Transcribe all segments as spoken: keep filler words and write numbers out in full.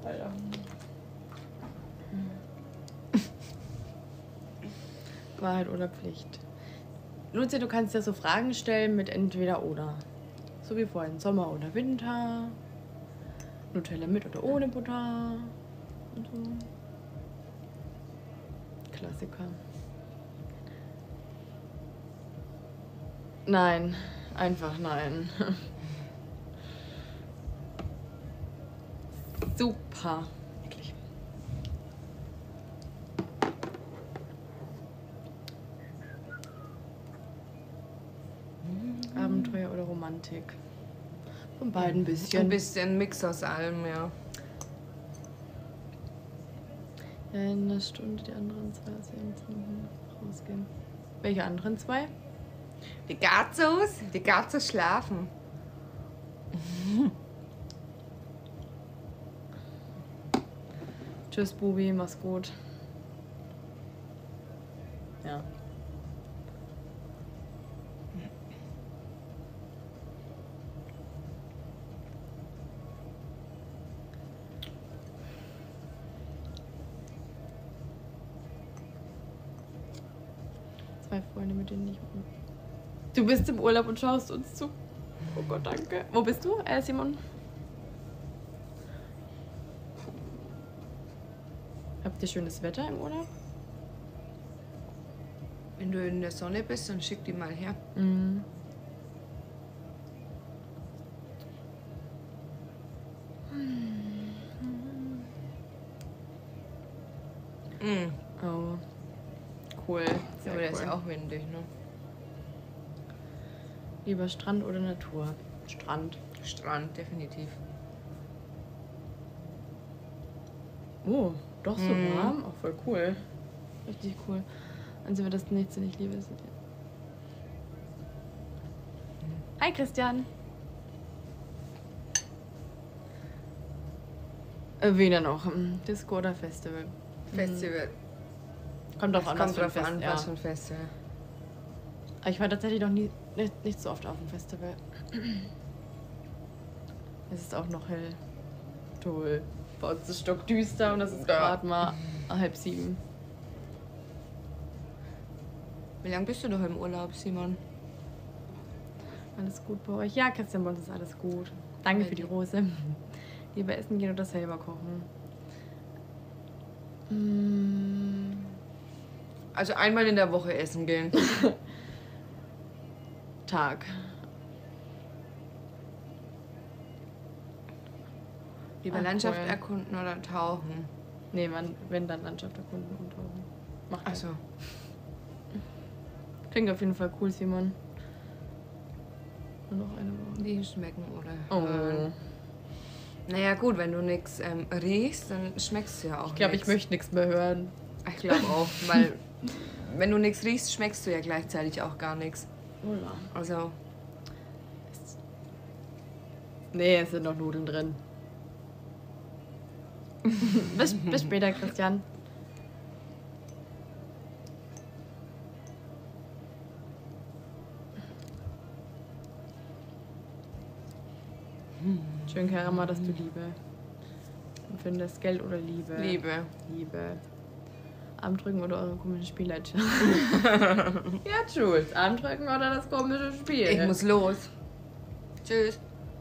Alter. Wahrheit oder Pflicht. Lucia, du kannst ja so Fragen stellen mit entweder oder. So wie vorhin, Sommer oder Winter. Nutella mit oder ohne Butter. Und so. Klassiker. Nein, einfach nein. Super. Wirklich. Abenteuer oder Romantik? Von beiden ein bisschen. Ein bisschen Mix aus allem, ja. Ja, in einer Stunde die anderen zwei aus ihrem Zimmer rausgehen. Welche anderen zwei? Die Gazos, die Gazos schlafen. Tschüss, Bubi, mach's gut. Ja. Zwei Freunde, mit denen ich... Du bist im Urlaub und schaust uns zu. Oh Gott, danke. Wo bist du, äh, Simon? Habt ihr schönes Wetter im Urlaub? Wenn du in der Sonne bist, dann schick die mal her. Mhm. Mhm. Oh. Cool. Sehr Aber der cool. ist ja auch windig, ne? Lieber Strand oder Natur? Strand. Strand, definitiv. Oh, doch so Mhm. warm? Auch voll cool. Richtig cool. Also wir das nichts, wenn ich liebe ist. Hi Christian. Äh, wen dann auch? Hm, Disco oder Festival? Festival. Kommt drauf Es an, kommt was für ein drauf Fest, an, ja. was für ein Festival. Aber ich war tatsächlich noch nie, nicht, nicht so oft auf dem Festival. Es ist auch noch hell. Toll. Bei uns ist es stockdüster und es ist Ja. gerade mal halb sieben. Wie lange bist du noch im Urlaub, Simon? Alles gut bei euch? Ja, Christian, bei uns ist alles gut. Danke für die Rose. Lieber essen gehen oder selber kochen? Mm, Also einmal in der Woche essen gehen. Tag. Lieber Ah, Landschaft cool. erkunden oder tauchen? Nee, man, wenn dann Landschaft erkunden und tauchen. Macht das. Achso. Klingt auf jeden Fall cool, Simon. Nur noch eine Woche. Die schmecken oder Oh. hören. Naja gut, wenn du nichts ähm, riechst, dann schmeckst du ja auch Ich glaube, ich nix. möchte nichts mehr hören. Ich glaube auch, weil wenn du nichts riechst, schmeckst du ja gleichzeitig auch gar nichts. Hola. Also, Nee, es sind noch Nudeln drin. bis, bis später, Christian. Schön, Karama, dass du Liebe empfindest. Geld oder Liebe? Liebe. Liebe. Armdrücken oder eure komischen Spiele? Ja, Jules. Armdrücken oder das komische Spiel? Ich muss los. Tschüss.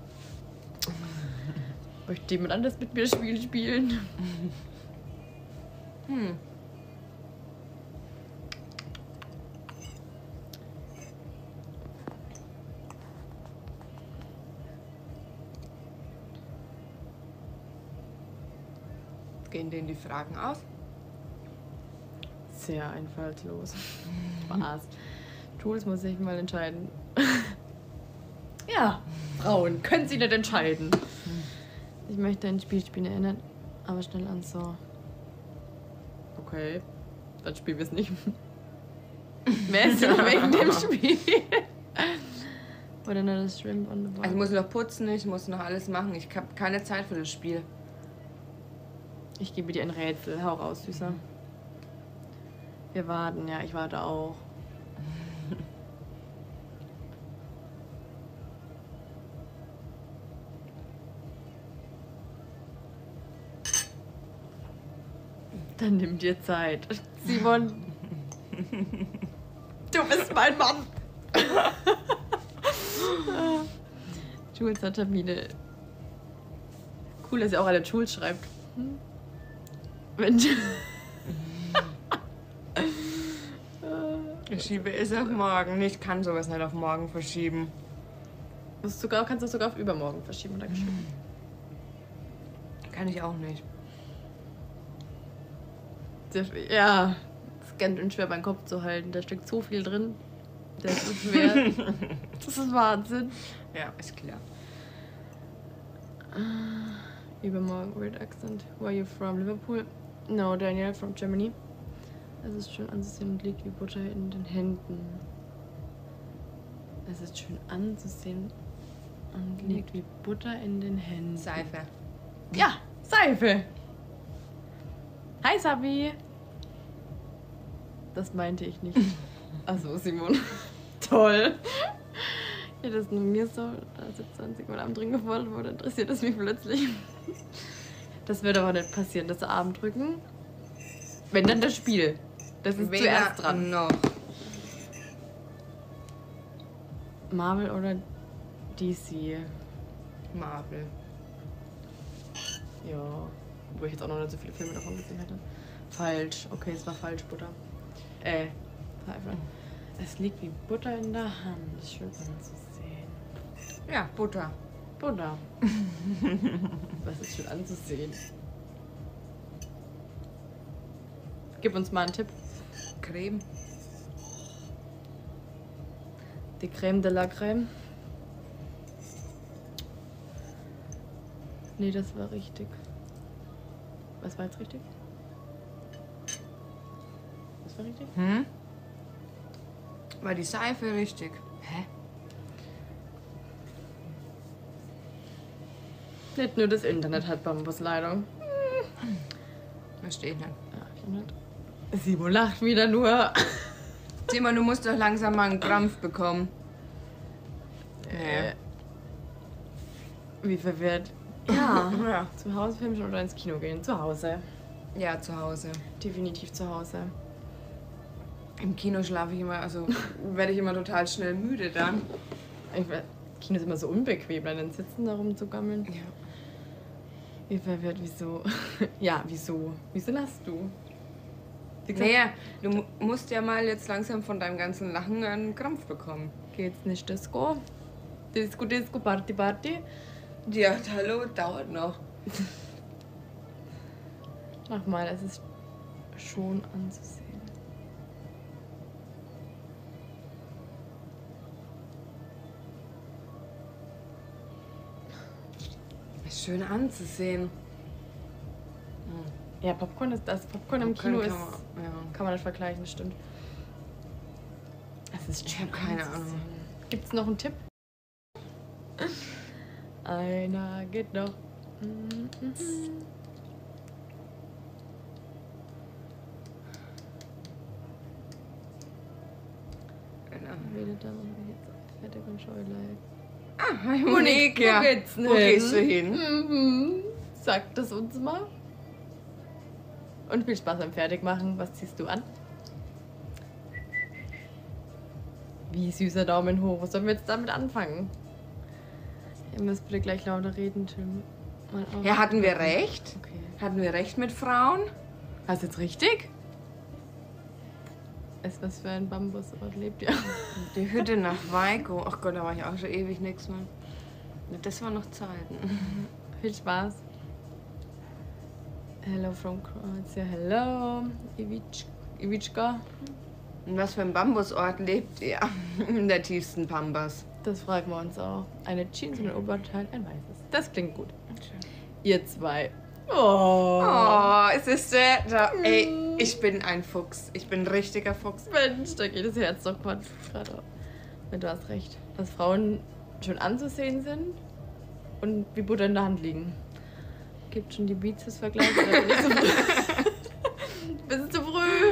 Möchte jemand anderes mit mir das Spiel spielen? Hm. Gehen denen die Fragen aus? Sehr einfallslos. Spaß. Jules muss sich mal entscheiden. Ja, Frauen können sie nicht entscheiden. Ich möchte ein Spiel spielen, erinnert aber schnell an so. Okay, dann spielen wir es nicht. Wer ist denn wegen dem Spiel? Oder nur das Shrimp on the Also Bar. ich muss noch putzen, ich muss noch alles machen. Ich habe keine Zeit für das Spiel. Ich gebe dir ein Rätsel. Hau raus, Süßer. Wir warten, ja, ich warte auch. Dann nimm dir Zeit. Simon, du bist mein Mann. Jules hat Termine. Cool, dass ihr auch alle Jules schreibt. Hm? Wenn Ich schiebe es auf morgen. Ich kann sowas nicht auf morgen verschieben. du sogar, kannst du sogar auf übermorgen verschieben. Dankeschön. Kann ich auch nicht. Sehr schwer. Ja, das ist ganz schön schwer, meinen Kopf zu halten. Da steckt so viel drin. Das ist so schwer. Das ist Wahnsinn. Ja, ist klar. Übermorgen, weird accent. Where are you from? Liverpool? No, Daniel, from Germany. Es ist schön anzusehen und liegt wie Butter in den Händen. Es ist schön anzusehen und liegt wie Butter in den Händen. Seife. Ja, Seife. Hi, Sabi. Das meinte ich nicht. Achso, Simon. Toll. Ja, das nur mir so, da siebzwanzig Mal Abend drin gefordert wurde, interessiert es mich plötzlich. Das wird aber nicht passieren, das Abend drücken. Wenn dann das Spiel. Das ist Weder zuerst dran. noch. Marvel oder D C? Marvel. Ja. Wo ich jetzt auch noch nicht so viele Filme davon gesehen hätte. Falsch. Okay, es war falsch, Butter. Äh, Seife. Es liegt wie Butter in der Hand. Schön anzusehen. Ja, Butter. Butter. Was ist schön anzusehen? Gib uns mal einen Tipp. Creme. Die Creme de la Creme. Nee, das war richtig. Was war jetzt richtig? Was war richtig? Hm? War die Seife richtig? Hä? Nicht nur das Internet hat Bambusleitung. Was steht denn? Ja, ich nicht. Simon lacht wieder nur. Simon, du musst doch langsam mal einen Krampf bekommen. Äh, wie verwirrt. Ja. Ja. Zu Hause filmen oder ins Kino gehen? Zu Hause. Ja, zu Hause. Definitiv zu Hause. Im Kino schlafe ich immer, also werde ich immer total schnell müde dann. Ich weiß, Kino ist immer so unbequem, dann sitzen da rumzugammeln. Ja. Wie verwirrt, wieso? Ja, wieso? Wieso lachst du? Wie gesagt, Naja, du mu- musst ja mal jetzt langsam von deinem ganzen Lachen einen Krampf bekommen. geht's nicht Disco? Disco, Disco, Party, Party. Ja, hallo, dauert noch. Mach mal, es ist schon anzusehen. Ist schön anzusehen. Ja, Popcorn ist das. Popcorn im Popcorn Kino kann ist. man- ja. Kann man nicht vergleichen, das stimmt. Es ist Ich habe keine anzusehen. Ahnung. Gibt's noch einen Tipp? Einer geht noch. Mhm. Genau. Redet dann jetzt fertig und scheuleid. Ah, Monique, Monique, ja. wo geht's denn Wo hin? gehst du hin? Mhm. Sag das uns mal. Und viel Spaß beim Fertigmachen. Was ziehst du an? Wie süßer Daumen hoch. Was sollen wir jetzt damit anfangen? Ihr müsst bitte gleich lauter reden, Tim. Mal auf. Ja, hatten wir recht? Okay. Hatten wir recht mit Frauen? Hast du jetzt richtig? Ist was für ein Bambusort lebt ihr? Die Hütte nach Waiko. Ach Gott, da war ich auch schon ewig nichts mehr. Das war noch Zeiten. Viel Spaß. Hello from Kroatia. Hello. Ivic- Ivichka. In was für einem Bambusort lebt ihr? In der tiefsten Pampas. Das fragen wir uns auch. Eine Jeans und ein Oberteil, ein weißes. Das klingt gut. Ihr zwei. Oh. Oh, es ist der. Da, ey, ich bin ein Fuchs. Ich bin ein richtiger Fuchs. Mensch, da geht das Herz doch gerade auf. Du hast recht. Dass Frauen schön anzusehen sind und wie Butter in der Hand liegen. Gibt schon die Beats-Vergleich? Oder bin ich zu früh? Bist du zu früh?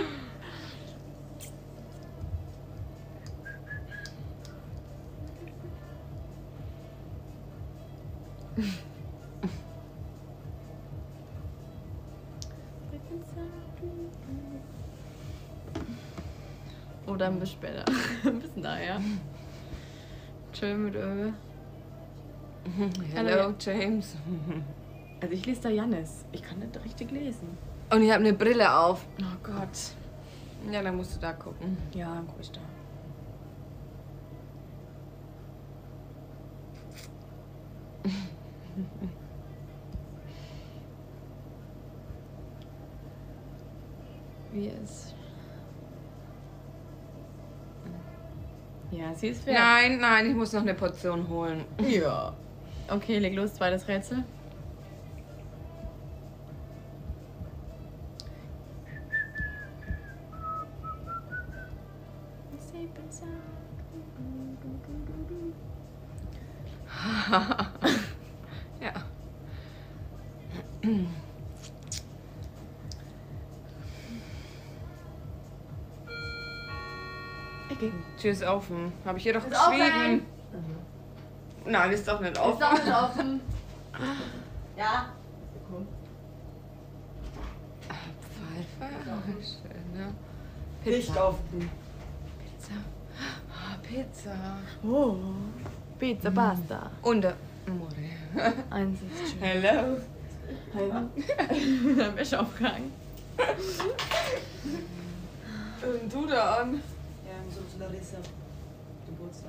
Oder ein bisschen später. Bis nachher. Chill mit Öl. Hello, James. Also ich lese da Jannis. Ich kann nicht richtig lesen. Und ich habe eine Brille auf. Oh Gott. Ja, dann musst du da gucken. Ja, dann guck ich da. Wie ist... Ja, sie ist fair. Nein, nein, ich muss noch eine Portion holen. Ja. Okay, leg los, zweites Rätsel. Ja. Okay. Tür ist offen. Habe ich ihr doch Ist geschrieben. offen. Nein, ist doch nicht offen. Ist auch nicht offen. Ja. Komm. Pfeife. Schön, ne? Nicht offen. Pizza. Ah, Pizza. Oh. Pizza, Pasta. Und der Amore. Eins ist schön. Hello. Hallo. Wäsche aufgehangen. Und du da an? Ja, so zu Larissa. Geburtstag.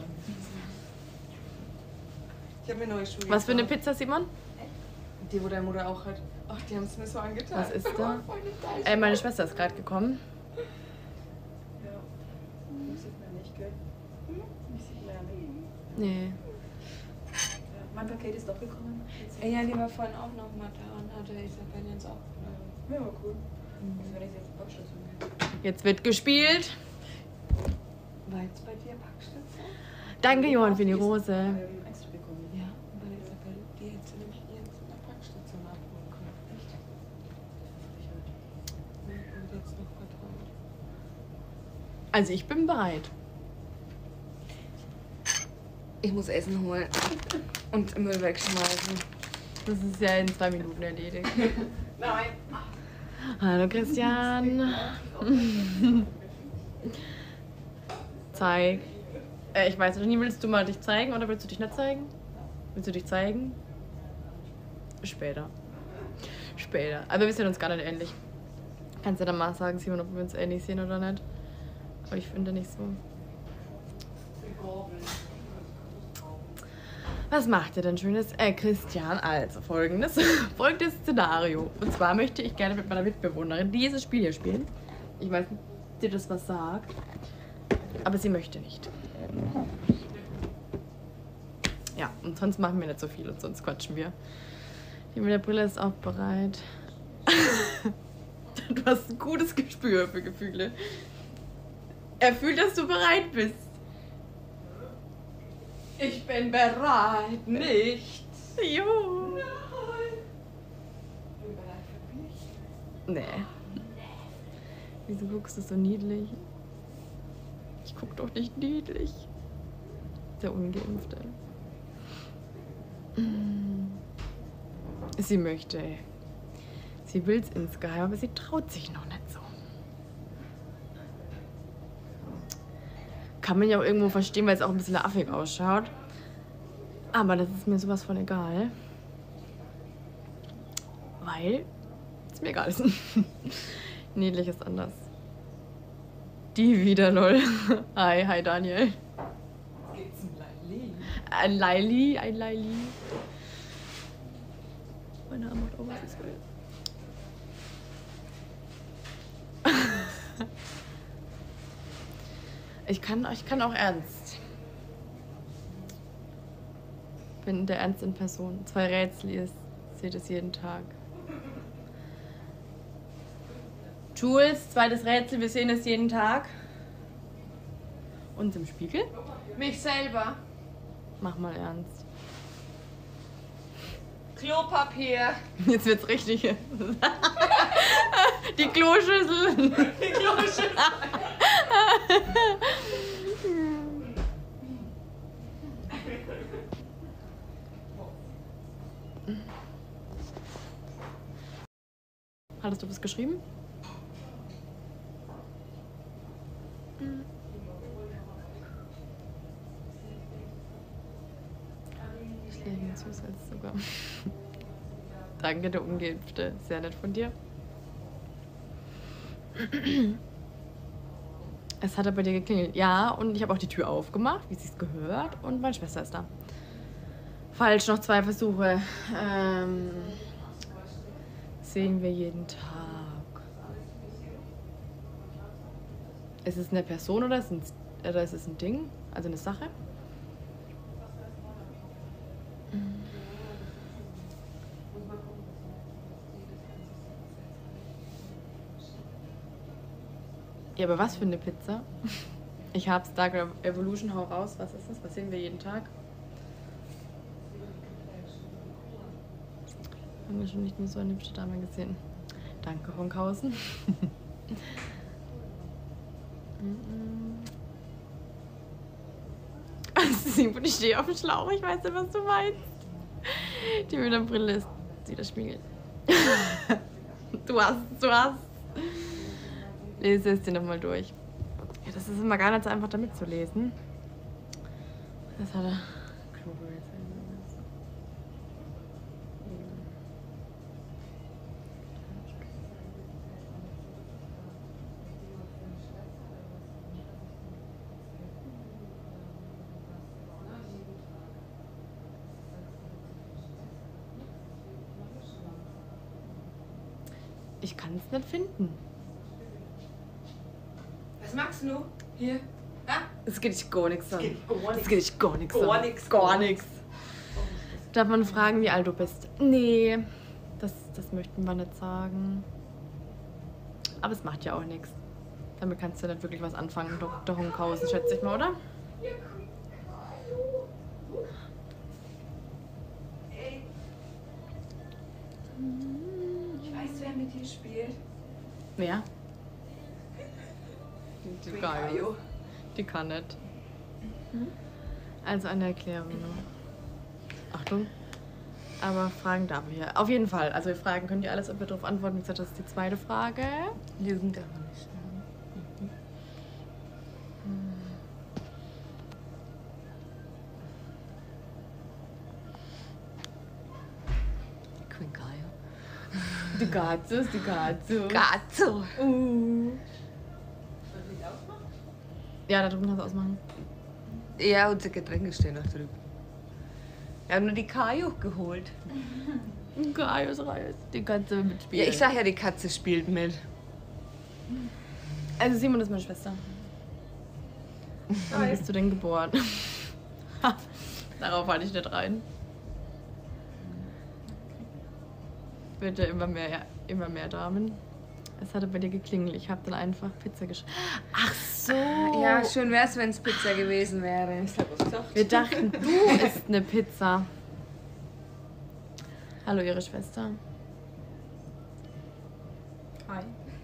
Ich habe mir neue Schuhe Was für eine gekauft. Pizza, Simon? Die, wo deine Mutter auch hat. Ach, die haben es mir so angetan. Was ist da? Äh, meine Schwester ist gerade gekommen. Ja. Das sieht man nicht, gell? Ich sieht man ja nicht. Nee. Ja. Mein Paket ist doch gekommen. Jetzt- Ja, die war vorhin auch noch mal da und hatte Isabel jetzt auch. Ja, war cool. Also wenn ich jetzt auf Packstation gehe. Jetzt wird gespielt. War jetzt bei dir Packstation? Danke, Johann, für die Rose. Ähm, extra bekommen. Ja, bei Isabel, die hätte sie nämlich jetzt in der Packstation abholen können. Echt? Ich halt. Ja, und jetzt noch vertraut. Also ich bin bereit. Ich muss Essen holen und Müll wegschmeißen. Das ist ja in zwei Minuten erledigt. Nein. Hallo Christian. Zeig. Äh, ich weiß noch nie, willst du mal dich zeigen oder willst du dich nicht zeigen? Willst du dich zeigen? Später. Später. Aber wir sehen uns gar nicht ähnlich. Kannst du dann mal sagen, Simon, ob wir uns ähnlich sehen oder nicht? Aber ich finde nicht so. Was macht ihr denn Schönes? Äh, Christian, also folgendes. Folgendes Szenario. Und zwar möchte ich gerne mit meiner Mitbewohnerin dieses Spiel hier spielen. Ich weiß nicht, ob dir das was sagt. Aber sie möchte nicht. Ja, und sonst machen wir nicht so viel und sonst quatschen wir. Die mit der Brille ist auch bereit. Du hast ein gutes Gespür für Gefühle. Er fühlt, dass du bereit bist. Ich bin bereit, nicht. Jo. Ich bin bereit für mich. Nee. Wieso guckst du so niedlich? Ich guck doch nicht niedlich. Der Ungeimpfte. Sie möchte. Sie will's insgeheim, aber sie traut sich noch nicht so. Kann man ja auch irgendwo verstehen, weil es auch ein bisschen affig ausschaut. Aber das ist mir sowas von egal. Weil es mir egal ist. Niedlich ist anders. Die wieder, lol. Hi, hi Daniel. Gibt's ein Laili? Ein Laili, ein Laili. Meine Arme hat auch was ist will. Ich kann, ich kann auch ernst. Bin der Ernst in Person. Zwei Rätsel, ihr seht es jeden Tag. Jules, zweites Rätsel, wir sehen es jeden Tag. Und im Spiegel? Mich selber. Mach mal ernst. Klopapier. Jetzt wird's richtig. Die Kloschüssel. Die Kloschüssel. Hattest du was geschrieben? Ich lege einen Zusatzzucker. Danke, der Ungeimpfte. Sehr nett von dir. Es hat aber bei dir geklingelt. Ja, und ich habe auch die Tür aufgemacht, wie es gehört. Und meine Schwester ist da. Falsch, noch zwei Versuche. Ähm, sehen wir jeden Tag. Ist es eine Person oder ist es ein, oder ist es ein Ding? Also eine Sache? Ja, aber was für eine Pizza? Ich hab's, Dark Evolution, hau raus. Was ist das? Was sehen wir jeden Tag? Haben wir schon nicht mehr so eine hübsche Dame gesehen. Danke, Honkhausen. Ich stehe auf dem Schlauch, ich weiß nicht, was du meinst. Die mit der Brille ist wieder Spiegel. Du hast, du hast. Lese es dir nochmal durch. Ja, das ist immer gar nicht so einfach, da mitzulesen. Das hat er. Ich kann es nicht finden. Was magst du? Hier? Ja? Es geht dich gar nichts an. Es Es geht dich gar nichts an. Gar nichts. Gar nichts. Darf man fragen, wie alt du bist? Nee, das, das möchten wir nicht sagen. Aber es macht ja auch nichts. Damit kannst du nicht wirklich was anfangen, Doktor Honkhausen, schätze ich mal, oder? Ich weiß, wer mit dir spielt. Wer? Die, geil. Die kann nicht. Also eine Erklärung nur. Achtung. Aber Fragen darf ich ja. Auf jeden Fall. Also wir fragen, könnt ihr alles, ob wir darauf antworten. Wie gesagt, das ist die zweite Frage. Lügen darf man nicht. Queen Kaio. Die Katze ist die Katze. Gazzo. Uh. Ja, da drüben kannst du ausmachen. Ja, unsere Getränke stehen noch drüben. Wir haben nur die Kaio geholt. Kaios Reis. Die Katze will mitspielen. Ja, ich sag ja, die Katze spielt mit. Also Simon ist meine Schwester. Wann bist du denn geboren? Darauf falle ich nicht rein. Bitte immer mehr, ja, immer mehr Damen. Es hatte bei dir geklingelt. Ich habe dann einfach Pizza geschrieben. Ach so. Ja, schön wär's, wenn es Pizza gewesen wäre. Ich hab was gesagt. Wir dachten, du isst eine Pizza. Hallo, ihre Schwester. Hi.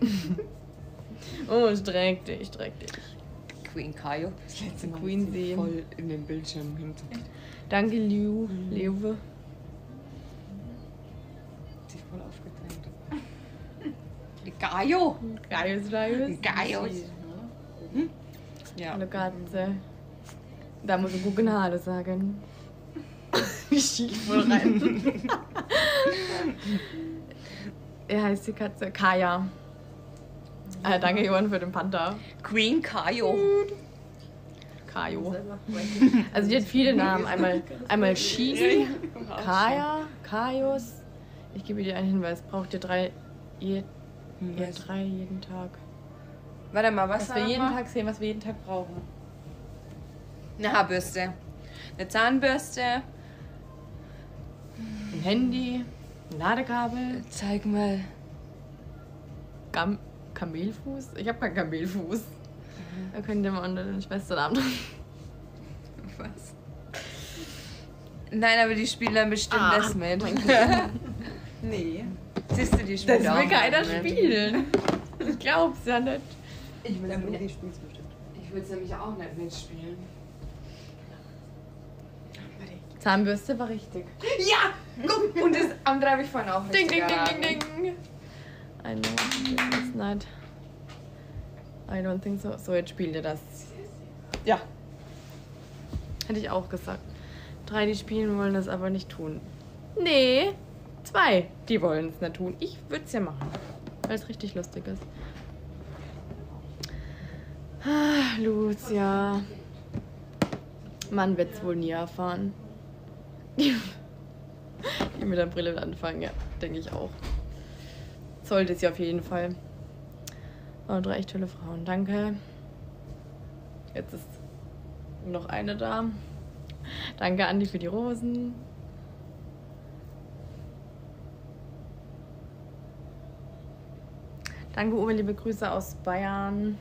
Oh, streck dich, streck dich. Queen Kaio. Das letzte Mal Queen ist sie sehen. voll in den Bildschirm hinter. Danke, Liu. Leuwe. Sie ist voll aufgedrängt. Die Kaio. Gaius, Gaius. Kaios. Hm? Ja. Hallo, Katze. Da muss ich gucken, Hallo sagen. Ich schief voll rein. Er heißt die Katze Kaya. Äh, danke, Johann, für den Panther. Queen Kaio. Kajo. Also die hat viele Namen. Einmal, einmal Shi, Kaya, Kaios. Ich gebe dir einen Hinweis. Braucht ihr drei, je, ihr drei jeden Tag. Warte mal, was Was wir war jeden noch mal? Tag sehen, was wir jeden Tag brauchen. Eine Haarbürste. Eine Zahnbürste. Ein Handy, ein Ladekabel, Zeig mal. Gam Kamelfuß. Ich habe keinen Kamelfuß. Da könnt ihr mal unter den Schwesternamen drin. Was? Nein, aber die spielen dann bestimmt Ah, das mit. Nee. Siehst du, die spielen Das auch will keiner mit. spielen. Ich glaub's ja nicht. Ich will ja nur die spielst bestimmt. Ich will es nämlich auch nicht mitspielen. Zahnbürste war richtig. Ja! Guck! Und das andere habe ich vorhin auch Ding, richtig ding, ding, geraten. ding, ding. I know, it's not. I don't think so. So, jetzt spielt ihr das. Ja. Hätte ich auch gesagt. Drei, die spielen wollen, das aber nicht tun. Nee, zwei, die wollen es nicht tun. Ich würde es ja machen, weil es richtig lustig ist. Ah, Lucia. Man wird es wohl nie erfahren. Die, die mit der Brille anfangen, ja, denke ich auch. Sollte sie auf jeden Fall. Oh, drei echt tolle Frauen, danke. Jetzt ist noch eine da. Danke, Andi, für die Rosen. Danke, Uwe, liebe Grüße aus Bayern.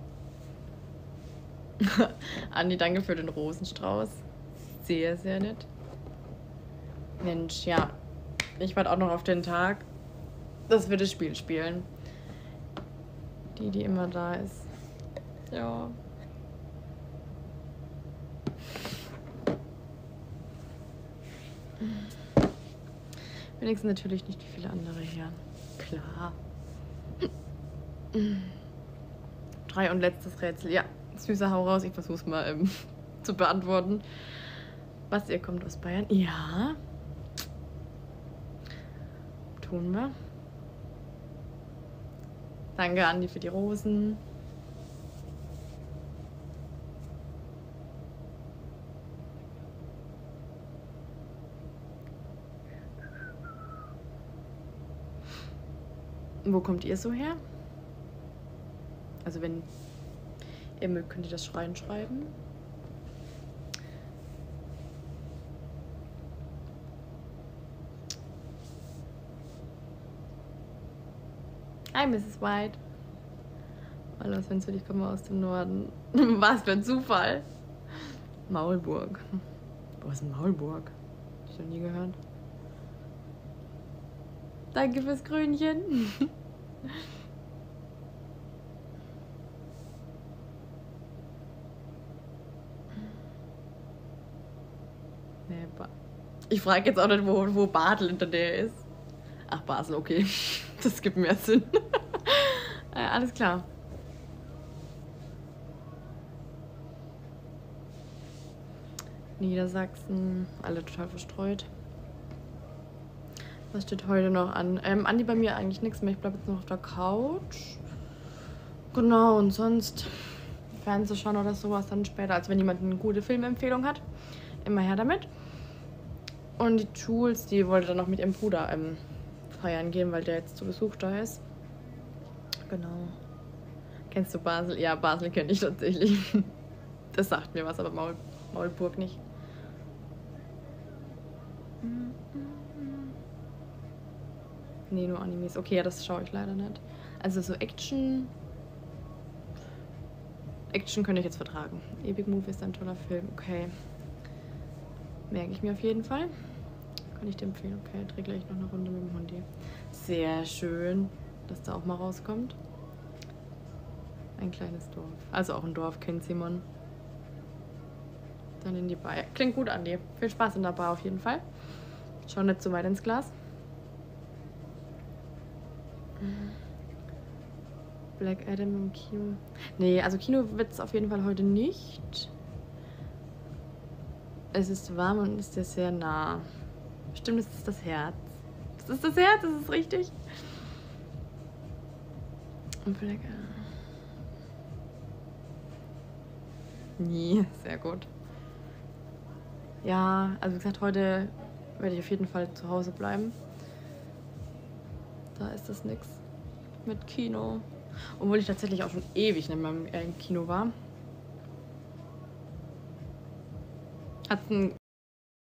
Andi, danke für den Rosenstrauß. Sehr, sehr nett. Mensch, ja. Ich warte auch noch auf den Tag, dass wir das Spiel spielen. Die, die immer da ist. Ja. Wenigstens natürlich nicht wie viele andere hier. Klar. Drei und letztes Rätsel. Ja, süßer Hau raus. Ich versuch's mal ähm, zu beantworten. Was, ihr kommt aus Bayern? Ja. Tun wir. Danke, Andi, für die Rosen. Wo kommt ihr so her? Also wenn ihr mögt, könnt ihr das reinschreiben. Hi, Misses White. Hallo, Sven, ich komme aus dem Norden. Was für ein Zufall. Maulburg. Wo ist denn Maulburg? Hab ich noch nie gehört. Danke fürs Grünchen. Nee, ich frage jetzt auch nicht, wo, wo Basel in der Nähe ist. Ach, Basel, okay. Das gibt mehr Sinn. äh, alles klar. Niedersachsen, alle total verstreut. Was steht heute noch an? Ähm, Andi, bei mir eigentlich nichts mehr. Ich bleibe jetzt noch auf der Couch. Genau, und sonst Fernsehen schauen oder sowas dann später. Also wenn jemand eine gute Filmempfehlung hat, immer her damit. Und die Jules, die wollte dann noch mit ihrem Bruder ähm, feiern gehen, weil der jetzt zu Besuch da ist. Genau. Kennst du Basel? Ja, Basel kenne ich tatsächlich. Das sagt mir was, aber Maul Maulburg nicht. Nee, nur Animes. Okay, ja, das schaue ich leider nicht. Also so Action... Action könnte ich jetzt vertragen. Epic Movie ist ein toller Film. Okay. Merke ich mir auf jeden Fall. Kann ich dir empfehlen. Okay, drehe gleich noch eine Runde mit dem Hundi. Sehr schön, dass da auch mal rauskommt. Ein kleines Dorf. Also auch ein Dorf, kennt Simon. Dann in die Bar. Klingt gut, Andi. Viel Spaß in der Bar auf jeden Fall. Schau nicht zu weit ins Glas. Black Adam im Kino. Nee, also Kino wird es auf jeden Fall heute nicht. Es ist warm und ist dir sehr nah. Stimmt, das ist das Herz. Das ist das Herz, das ist richtig. Und Black Adam. Nie, sehr gut. Ja, also wie gesagt, heute werde ich auf jeden Fall zu Hause bleiben. Da ist das nix mit Kino. Obwohl ich tatsächlich auch schon ewig nicht mehr im Kino war. Hat einen